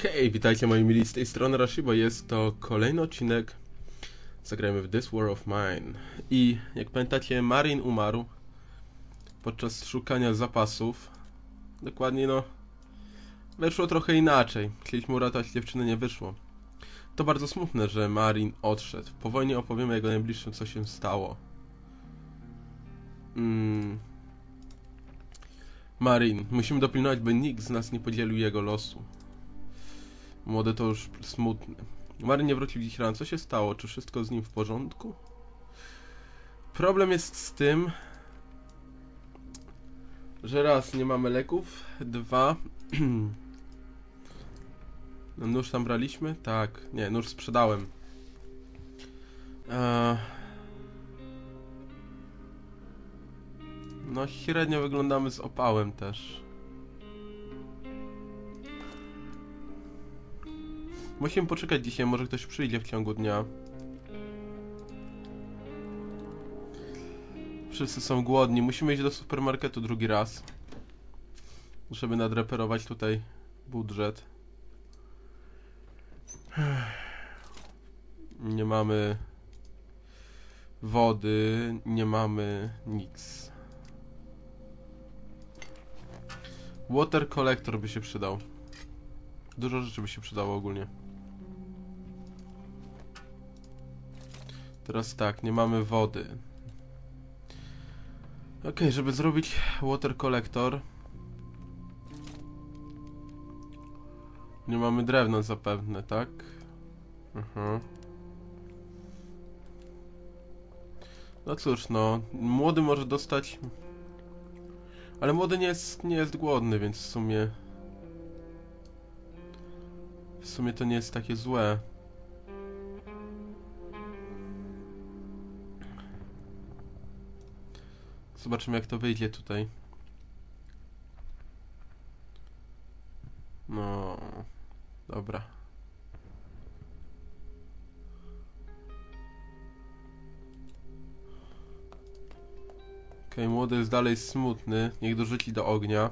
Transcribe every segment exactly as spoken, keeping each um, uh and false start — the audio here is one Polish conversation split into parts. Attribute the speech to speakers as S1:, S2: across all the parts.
S1: Hej, witajcie moi mili, z tej strony Rashibo. Jest to kolejny odcinek. Zagrajmy w This War of Mine. I jak pamiętacie, Marin umarł podczas szukania zapasów. Dokładnie, no, wyszło trochę inaczej. Chcieliśmy uratować dziewczynę, nie wyszło. To bardzo smutne, że Marin odszedł. Po wojnie opowiemy jego najbliższym, co się stało. Mm. Marin, musimy dopilnować, by nikt z nas nie podzielił jego losu. Młody to już smutny. Marin nie wrócił dziś rano. Co się stało? Czy wszystko z nim w porządku? Problem jest z tym, że raz, nie mamy leków. Dwa... no, nóż tam braliśmy? Tak. Nie, nóż sprzedałem. Eee... No, średnio wyglądamy z opałem też. Musimy poczekać dzisiaj, może ktoś przyjdzie w ciągu dnia. Wszyscy są głodni, musimy iść do supermarketu drugi raz, żeby nadreperować tutaj budżet. Nie mamy wody, nie mamy nic. Water collector by się przydał. Dużo rzeczy by się przydało ogólnie. Teraz tak, nie mamy wody. Ok, żeby zrobić water collector, nie mamy drewna zapewne, tak? Aha. No cóż, no, młody może dostać... Ale młody nie jest, nie jest głodny, więc w sumie... W sumie to nie jest takie złe. Zobaczymy, jak to wyjdzie tutaj. No... Dobra. Okej, okay, młody jest dalej smutny. Niech dorzuci do ognia.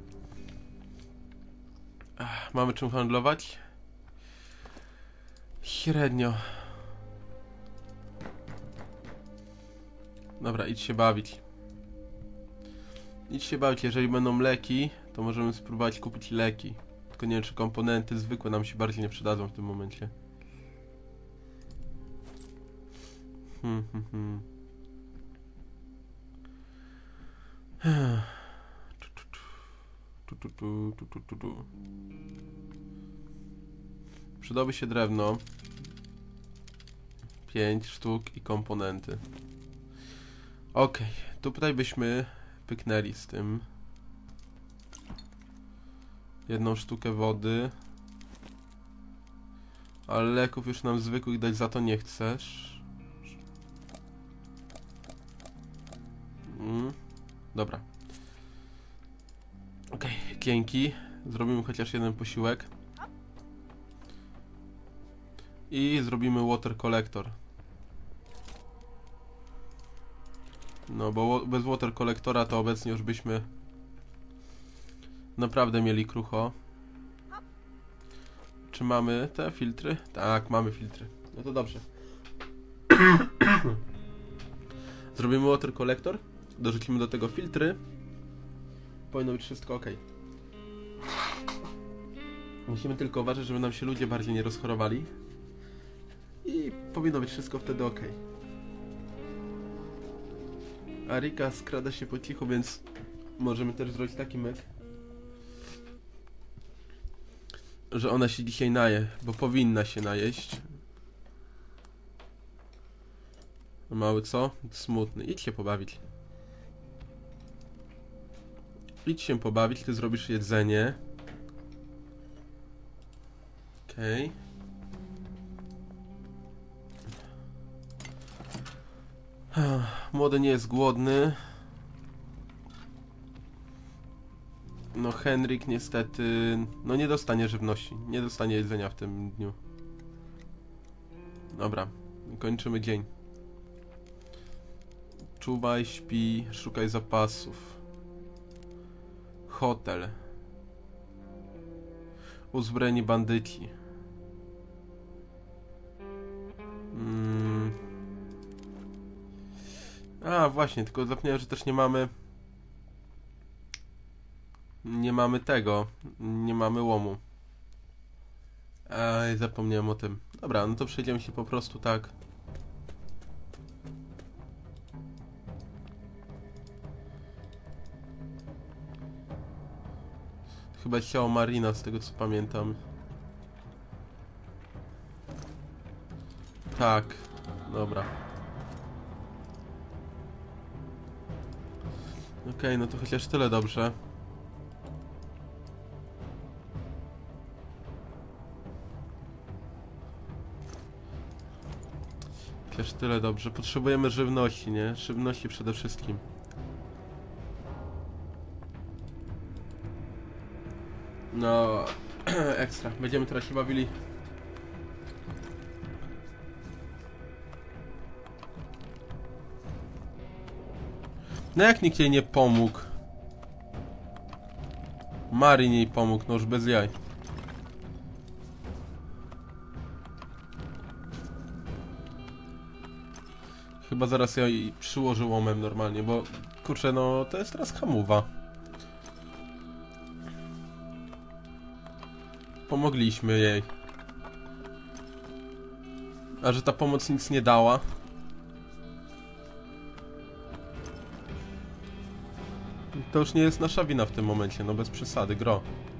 S1: Ach, mamy czym handlować? Średnio. Dobra, idź się bawić. Idź się bawić, jeżeli będą leki, to możemy spróbować kupić leki. Tylko nie wiem, czy komponenty zwykłe nam się bardziej nie przydadzą w tym momencie. Hmm, hmm, hmm. Tu, tu, tu, tu, tu, tu, tu. Przydałoby się drewno. Pięć sztuk i komponenty. Ok, tutaj byśmy pyknęli z tym. Jedną sztukę wody. Ale leków już nam zwykłych dać za to nie chcesz. Mm, dobra. Ok, dzięki. Zrobimy chociaż jeden posiłek. I zrobimy water collector. No bo bez water collectora to obecnie już byśmy naprawdę mieli krucho. Czy mamy te filtry? Tak, mamy filtry. No to dobrze. Zrobimy water collector. Dorzucimy do tego filtry. Powinno być wszystko ok. Musimy tylko uważać, żeby nam się ludzie bardziej nie rozchorowali. I powinno być wszystko wtedy ok. Arika skrada się po cichu, więc możemy też zrobić taki myk, że ona się dzisiaj naje, bo powinna się najeść. Mały co? Smutny. Idź się pobawić. Idź się pobawić, ty zrobisz jedzenie. Okej. Okay. Młody nie jest głodny. No Henryk niestety... No nie dostanie żywności. Nie dostanie jedzenia w tym dniu. Dobra. Kończymy dzień. Czuwaj, śpi, szukaj zapasów. Hotel. Uzbrojeni bandyci. Hmm. A, właśnie, tylko zapomniałem, że też nie mamy... Nie mamy tego. Nie mamy łomu. Ej, zapomniałem o tym. Dobra, no to przejdziemy się po prostu tak. Chyba ciało Marina, z tego co pamiętam. Tak, dobra. Okej, okay, no to chociaż tyle dobrze. Chociaż tyle dobrze. Potrzebujemy żywności, nie? Żywności przede wszystkim. No, ekstra. Będziemy teraz się bawili. No jak nikt jej nie pomógł? Marin jej pomógł, no już bez jaj. Chyba zaraz ja jej przyłożę łomem normalnie, bo kurczę, no to jest teraz hamuwa. Pomogliśmy jej. A że ta pomoc nic nie dała. To już nie jest nasza wina w tym momencie, no bez przesady, gro.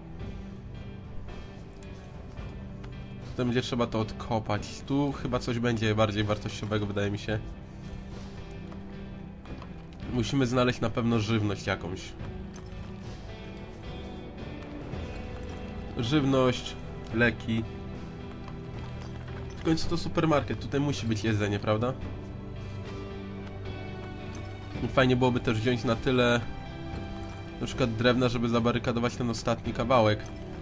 S1: Potem będzie trzeba to odkopać. Tu chyba coś będzie bardziej wartościowego, wydaje mi się. Musimy znaleźć na pewno żywność jakąś. Żywność, leki. W końcu to supermarket, tutaj musi być jedzenie, prawda? I fajnie byłoby też wziąć na tyle na przykład drewna, żeby zabarykadować ten ostatni kawałek.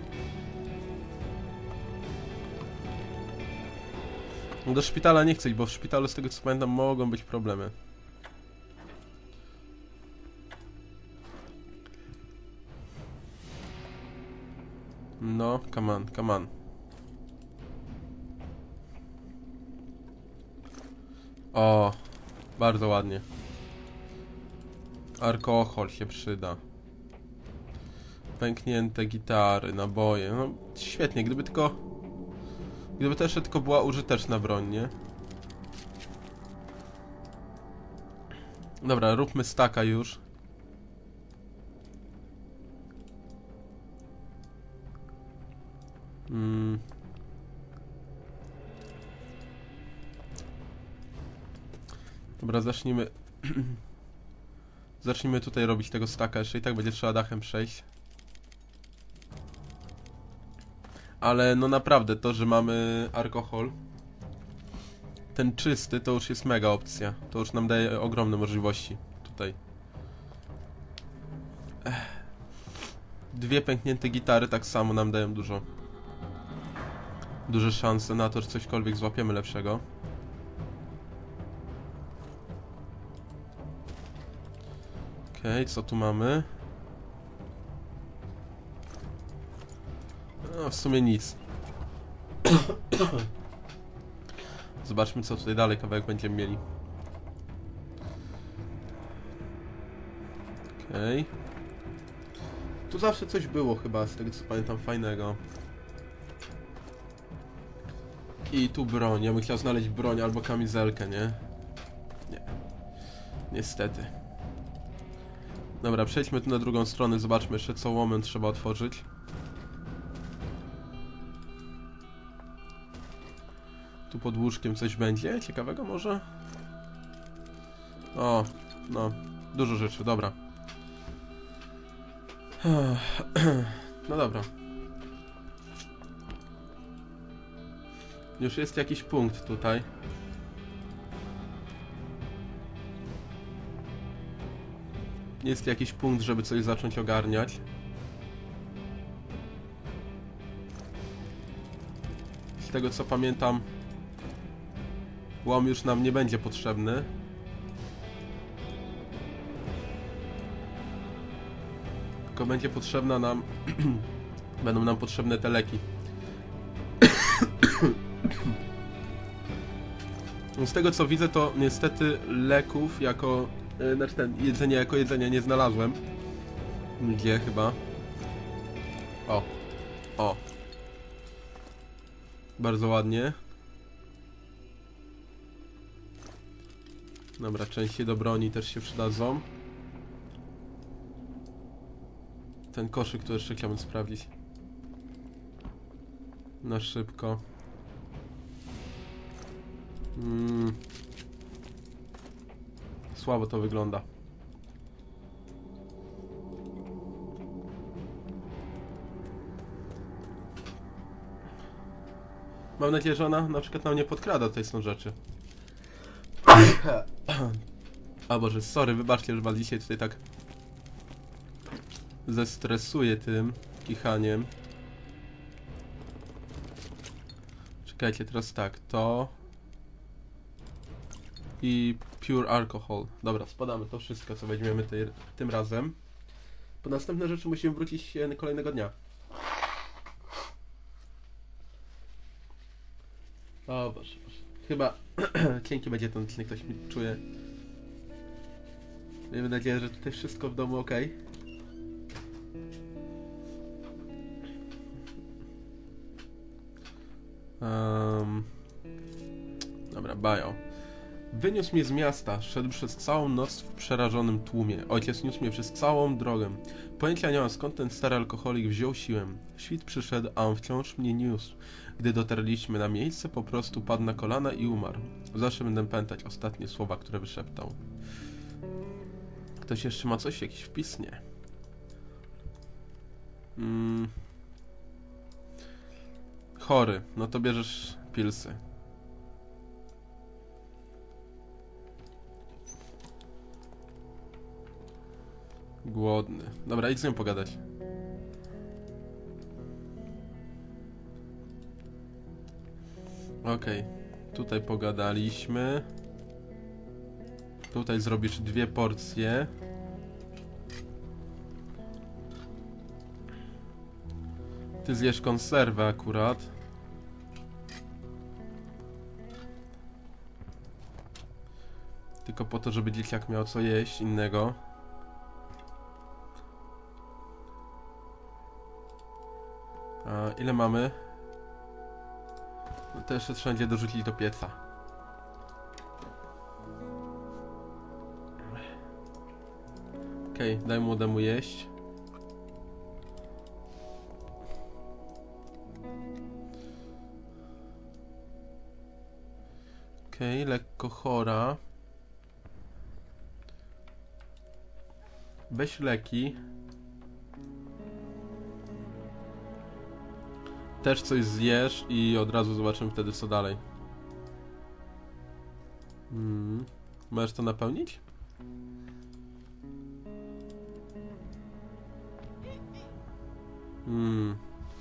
S1: Do szpitala nie chcę iść, bo w szpitalu z tego co pamiętam mogą być problemy. No, come on, come on. O, bardzo ładnie. Alkohol się przyda. Pęknięte gitary, naboje. No, świetnie, gdyby tylko... Gdyby to jeszcze tylko była użyteczna broń, nie? Dobra, róbmy staka już. Hmm. Dobra, zacznijmy... zacznijmy tutaj robić tego staka jeszcze i tak będzie trzeba dachem przejść. Ale no naprawdę, to, że mamy alkohol, ten czysty, to już jest mega opcja. To już nam daje ogromne możliwości tutaj. Ech. Dwie pęknięte gitary tak samo nam dają dużo. Duże szanse na to, że cośkolwiek złapiemy lepszego. Okej, okay, co tu mamy? No, w sumie nic. Zobaczmy, co tutaj dalej kawałek będziemy mieli. Okej. Okay. Tu zawsze coś było chyba, z tego co pamiętam, fajnego. I tu broń. Ja bym chciał znaleźć broń albo kamizelkę, nie? Nie. Niestety. Dobra, przejdźmy tu na drugą stronę, zobaczmy jeszcze, co łomem trzeba otworzyć. Tu pod łóżkiem coś będzie ciekawego może? O, no, dużo rzeczy, dobra. No dobra. Już jest jakiś punkt tutaj. Jest jakiś punkt, żeby coś zacząć ogarniać. Z tego co pamiętam, łom już nam nie będzie potrzebny. Tylko będzie potrzebna nam Będą nam potrzebne te leki. Z tego co widzę, to niestety leków jako... Yy, znaczy ten, jedzenie jako jedzenie nie znalazłem. Gdzie chyba? O. O. Bardzo ładnie. Dobra, części do broni też się przydadzą. Ten koszyk tu jeszcze chciałbym sprawdzić. Na szybko. Mm. Słabo to wygląda. Mam nadzieję, że ona na przykład nam nie podkrada tutaj są rzeczy. A Boże, sorry, wybaczcie, że was dzisiaj tutaj tak zestresuję tym kichaniem. Czekajcie, teraz tak, to i pure alcohol. Dobra, spadamy to wszystko, co weźmiemy tej, tym razem. Po następne rzeczy musimy wrócić kolejnego dnia. O Boże, Boże. Chyba cienki będzie ten odcinek, ktoś mi czuje. Miejmy nadzieję, że tutaj wszystko w domu ok. Um, dobra, bio. Wyniósł mnie z miasta, szedł przez całą noc w przerażonym tłumie. Ojciec niósł mnie przez całą drogę. Pojęcia nie mam, skąd ten stary alkoholik wziął siłę. Świt przyszedł, a on wciąż mnie niósł. Gdy dotarliśmy na miejsce, po prostu padł na kolana i umarł. Zawsze będę pamiętać ostatnie słowa, które wyszeptał. Ktoś jeszcze ma coś? Jakiś wpis? Nie. Mm. Chory. No to bierzesz pilsy. Głodny. Dobra, idź z nią pogadać. Okej. Okay. Tutaj pogadaliśmy. Tutaj zrobisz dwie porcje. Ty zjesz konserwę akurat. Tylko po to, żeby dzieciak miał co jeść innego. A ile mamy? No to jeszcze trzeba będzie dorzucić do pieca. Okej, okay, daj młodemu jeść. Okej, okay, lekko chora. Weź leki. Też coś zjesz i od razu zobaczymy wtedy co dalej. Hmm. Możesz to napełnić? Hmm.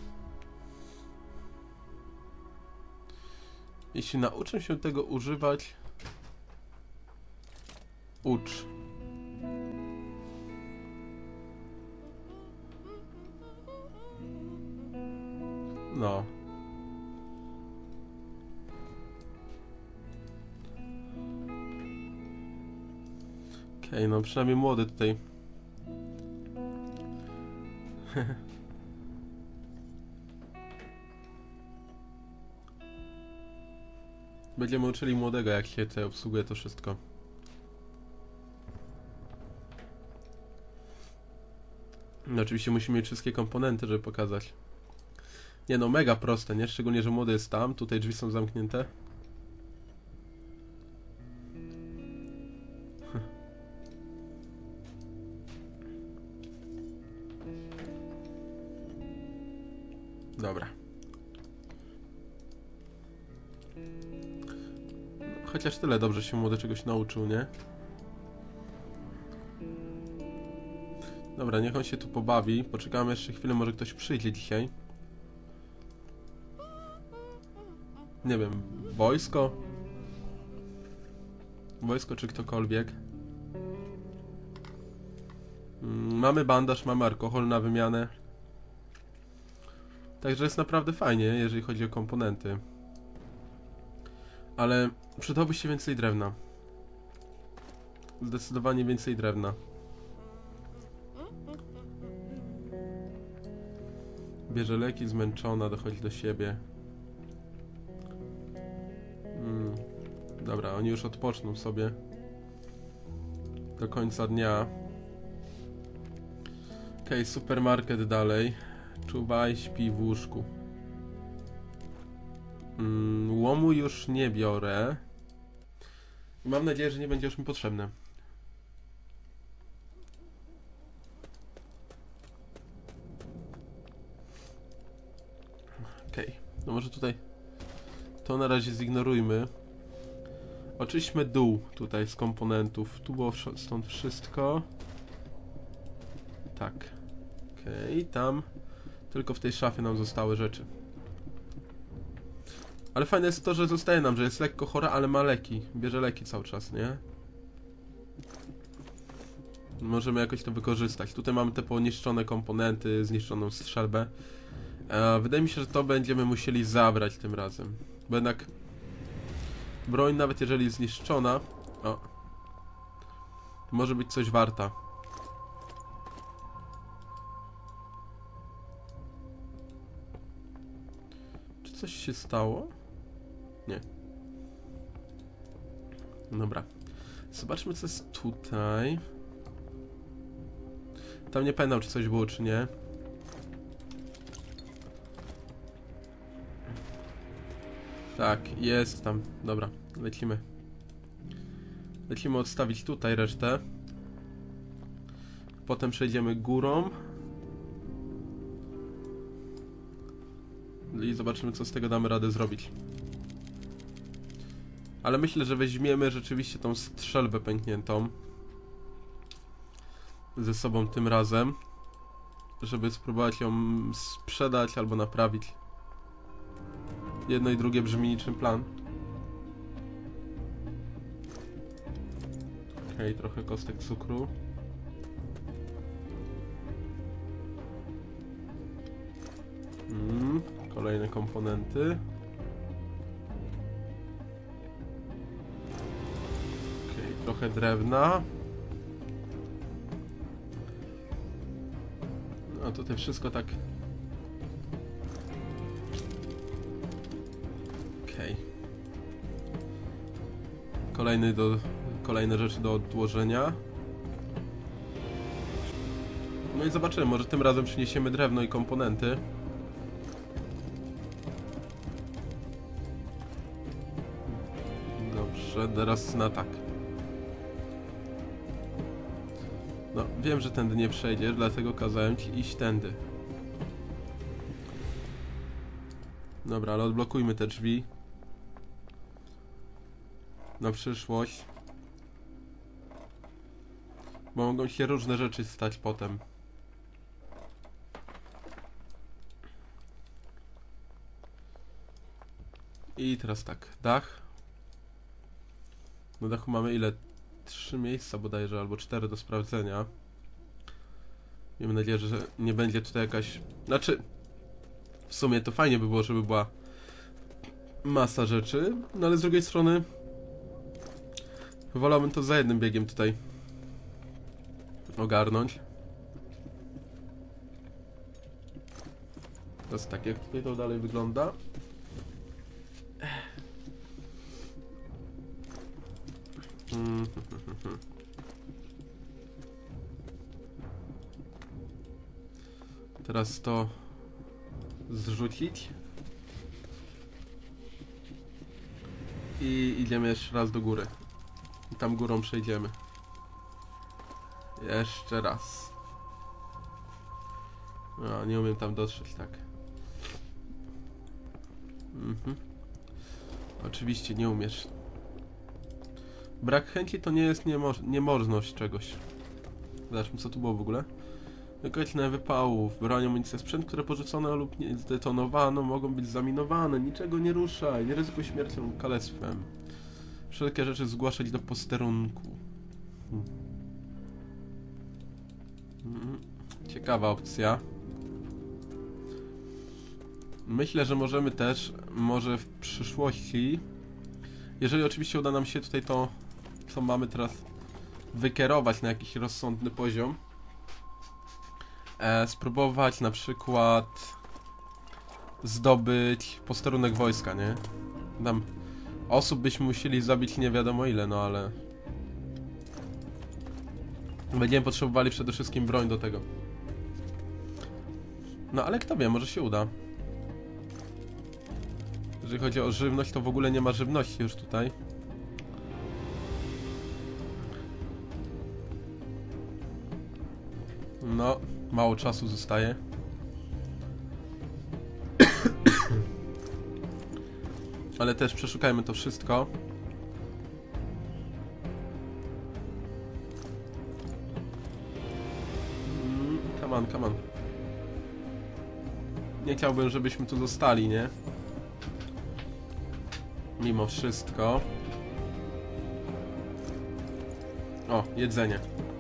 S1: Jeśli nauczę się tego używać, ucz. No. Okej, okay, no przynajmniej młody tutaj. Będziemy uczyli młodego, jak się tutaj obsługuje to wszystko. No oczywiście musimy mieć wszystkie komponenty, żeby pokazać. Nie no, mega proste, nie? Szczególnie, że młody jest tam, tutaj drzwi są zamknięte. Dobra. Chociaż tyle dobrze się młody czegoś nauczył, nie? Dobra, niech on się tu pobawi. Poczekamy jeszcze chwilę, może ktoś przyjdzie dzisiaj. Nie wiem, wojsko? Wojsko czy ktokolwiek. Mamy bandaż, mamy alkohol na wymianę. Także jest naprawdę fajnie, jeżeli chodzi o komponenty. Ale przydałoby się więcej drewna. Zdecydowanie więcej drewna. Bierze leki, zmęczona, dochodzi do siebie. Hmm. Dobra, oni już odpoczną sobie. Do końca dnia. Okej, okay, supermarket dalej. Czuwaj, śpi w łóżku. Hmm, łomu już nie biorę. Mam nadzieję, że nie będzie już mi potrzebne. Okej, okay. No może tutaj to na razie zignorujmy. Oczyśmy dół tutaj z komponentów. Tu było stąd wszystko. Tak. Okej, okay, tam tylko w tej szafie nam zostały rzeczy. Ale fajne jest to, że zostaje nam, że jest lekko chora, ale ma leki. Bierze leki cały czas, nie? Możemy jakoś to wykorzystać. Tutaj mamy te poniszczone komponenty, zniszczoną strzelbę. E, wydaje mi się, że to będziemy musieli zabrać tym razem. Bo jednak broń, nawet jeżeli zniszczona, o, może być coś warta. Czy coś się stało? Nie. Dobra. Zobaczmy, co jest tutaj. Tam nie pamiętam, czy coś było, czy nie. Tak, jest tam. Dobra, lecimy. Lecimy odstawić tutaj resztę. Potem przejdziemy górą. I zobaczymy, co z tego damy radę zrobić. Ale myślę, że weźmiemy rzeczywiście tą strzelbę pękniętą ze sobą tym razem, żeby spróbować ją sprzedać albo naprawić. Jedno i drugie brzmi niczym plan. Okej, okay, trochę kostek cukru. Mm, kolejne komponenty. Okej, okay, trochę drewna. No tutaj wszystko tak. Okej. Okay. Kolejny do, kolejne rzeczy do odłożenia. No i zobaczymy, może tym razem przyniesiemy drewno i komponenty. Dobrze, teraz na tak. No, wiem, że tędy nie przejdziesz, dlatego kazałem ci iść tędy. Dobra, ale odblokujmy te drzwi. Na przyszłość. Bo mogą się różne rzeczy stać potem. I teraz tak, dach. Na dachu mamy ile? Trzy miejsca bodajże, albo cztery do sprawdzenia. Miejmy nadzieję, że nie będzie tutaj jakaś... Znaczy, w sumie to fajnie by było, żeby była masa rzeczy, no ale z drugiej strony wolałbym to za jednym biegiem tutaj ogarnąć. Teraz tak, jak tutaj to dalej wygląda. Hmm. Teraz to zrzucić. I idziemy jeszcze raz do góry. I tam górą przejdziemy. Jeszcze raz. A, nie umiem tam dotrzeć, tak. Mhm. Oczywiście nie umiesz. Brak chęci to nie jest niemo niemożność czegoś. Zobaczmy, co tu było w ogóle. Wykreślenie wypałów, broń, amunicja, sprzęt, które porzucono lub nie zdetonowano, mogą być zaminowane. Niczego nie ruszaj, nie ryzykuj śmiercią lub kalectwem. Wszelkie rzeczy zgłaszać do posterunku. Hmm. Hmm. Ciekawa opcja. Myślę, że możemy też, może w przyszłości, jeżeli oczywiście uda nam się tutaj to, co mamy teraz, wykierować na jakiś rozsądny poziom, e, spróbować na przykład zdobyć posterunek wojska, nie? Tam osób byśmy musieli zabić nie wiadomo ile, no ale będziemy potrzebowali przede wszystkim broń do tego. No ale kto wie, może się uda. Jeżeli chodzi o żywność, to w ogóle nie ma żywności już tutaj. No, mało czasu zostaje. Ale też przeszukajmy to wszystko. Mm, come on, come on. Nie chciałbym, żebyśmy tu zostali, nie? Mimo wszystko. O, jedzenie.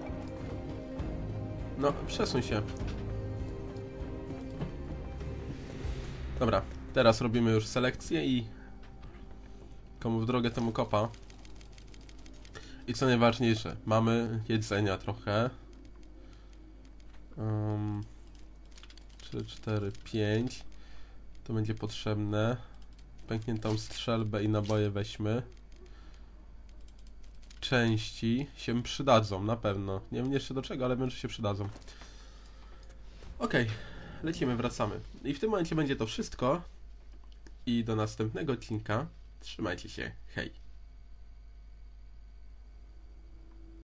S1: No, przesuń się. Dobra, teraz robimy już selekcję i komu w drogę, temu kopa. I co najważniejsze, mamy jedzenia trochę. Um, trzy, cztery, pięć. To będzie potrzebne. Pękniętą strzelbę i naboje weźmy. Części się przydadzą, na pewno. Nie wiem jeszcze do czego, ale wiem, że się przydadzą. Okej, okay, lecimy, wracamy. I w tym momencie będzie to wszystko. I do następnego odcinka. Trzymajcie się, hej.